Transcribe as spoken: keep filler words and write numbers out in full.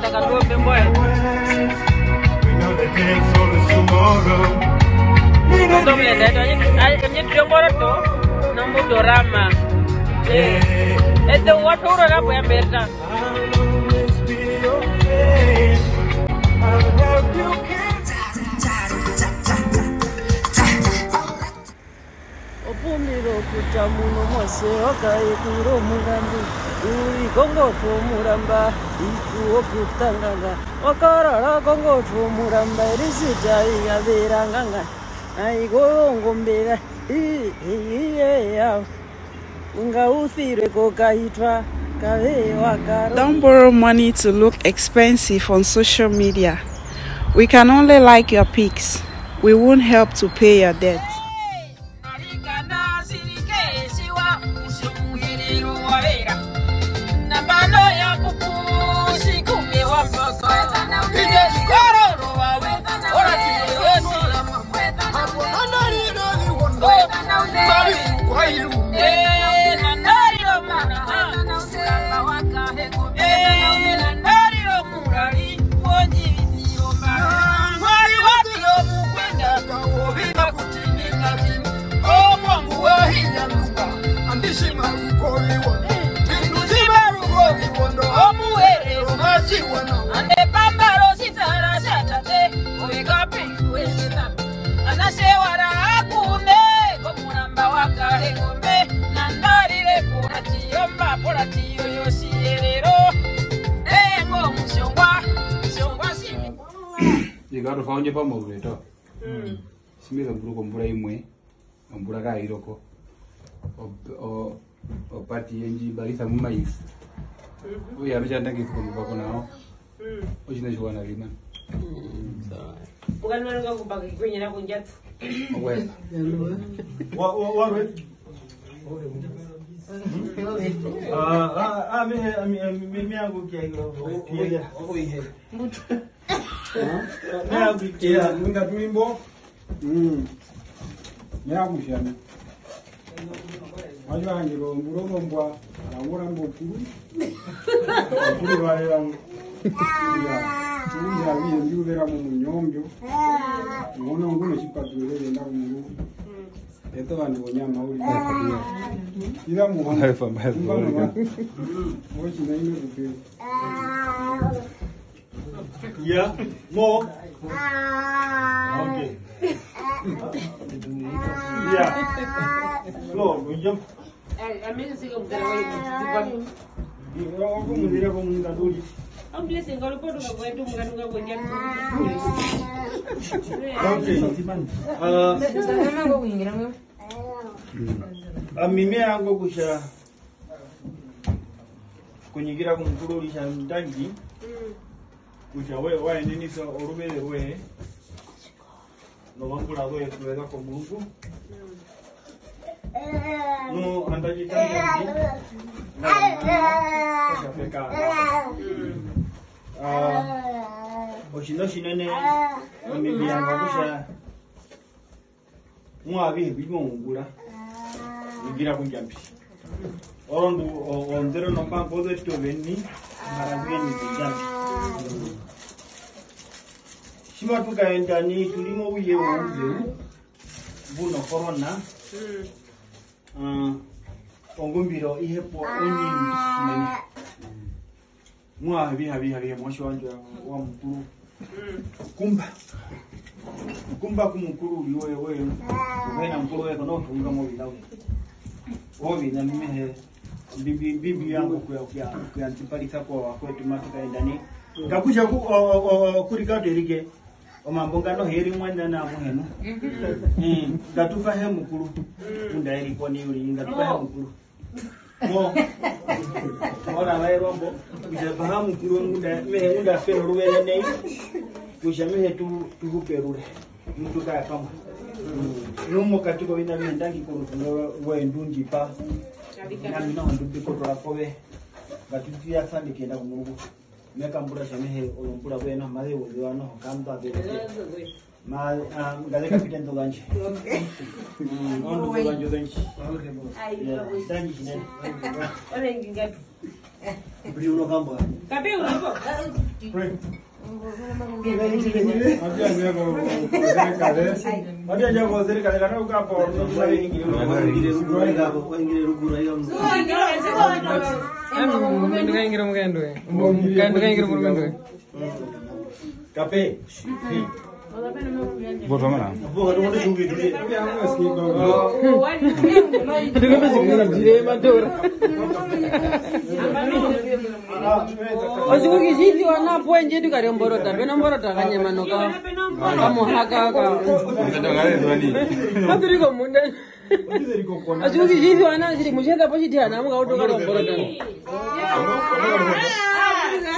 nataka tuombe moyo. Ndo menda ito nye tuliomoro to na mudorama. Ete watu uro na po ya merda. Opumiro kutamuno mwase okaye kuro mugambi uri kongo to muramba iku okutanganga okarara kongo to muramba risita ya veranganga ai gongo mbera i ya unga ufire kokaitwa kawe wakaro. Don't borrow money to look expensive on social media. We can only like your pics. We won't help to pay your debt. Jika faunye pa mawule to. Simi kamburu kumbura imwe, kambura ka iroko. O o party yenji barisa mumais. Oya abeja ndaki kumbura kona o. Ojina jwana lima. Sawa. Bukan nanga kubagi kwenye na kunjat. Owe. Wa wa wa we. Ah ah ah me me me yangu kia hilo. Pia. Oye. Mea kutia mwinga tuimbo. Mm. Mea kushana. Wajua angelo mburogo mbwa angora mbokuru. Kuri wale wangu. Tuja wiye ndiubera mu munyombyo. Ngono ngono chipatulele nda mu. Eto vanhu vonyama uri pakuya. Ira muhamba. Haifa haifa. Mochi na ine kupe. Yeah, more. Okay. Yeah. Lo, we jump. Eh, a mí se sigue un carajo. Yo hago un día con un gaduli. I'm blessing God for the way to Muganuga when you're Uh, mimi yangu kusha kunyigira kumkurulisha ndangi kusha we wa nini so orubele we no wangula we kuweza kwa Mungu no andaji tangi na kusha peka ah oshino shinene mimi yangu kusha mwabi bimo ngula ngira kunjambi orondu ondero no banco de to venni marageni kunjambi shima tukaenda ni tulimo uye uze buno corona mm ongumbiro ihepo onyingi nene mwa habi habi habi mwisho wanje wa mkuru kumba kumba kumukuru uliwe wewe ukena mkuru wewe no tunga mo bilawo obi na mimi he bibi bibi yangu kwa kwa kwa antipalika kwa kwetu matuka endani ngakuja ku kuri ka derike omambonga no heri mwenda na muheno eh ngatuka he mukuru unda eri kwa ni uri ngatuka he mukuru mo ora vai rombo bija fahamu kuru ngunda me ngunda fero ruwele nei kusha mehe tu tuhuperure mtu kaya kama numo katika wina miendangi kurutuno we ndunji pa na mina ndubi kotola kowe batutia sandi kenda kumurugu meka mbura shamehe olompura we na male wo no kamba be ma ngale kapiten to ganchi ondo to ganjo ganchi ai tangi ne ole ngingatu Bruno Gamba. Kapi ulipo? Ada aja kau sering kali karena uka apa orang tu lagi ingin rubuh lagi apa, ingin rubuh lagi am. Em mungkin dengan ingin mungkin tu, mungkin dengan ingin mungkin tu. Kape. Botol mana? Bukan orang tu juga tu. Dengan tu juga nak jadi matur. Ojo kijiji wana poenje tu kari mborota, bena mborota kanya manoka. Kamu haka ka. Maturi ko munda. Ojo kijiji wana jadi mushenda pochi dia namu kau tu kari mborota.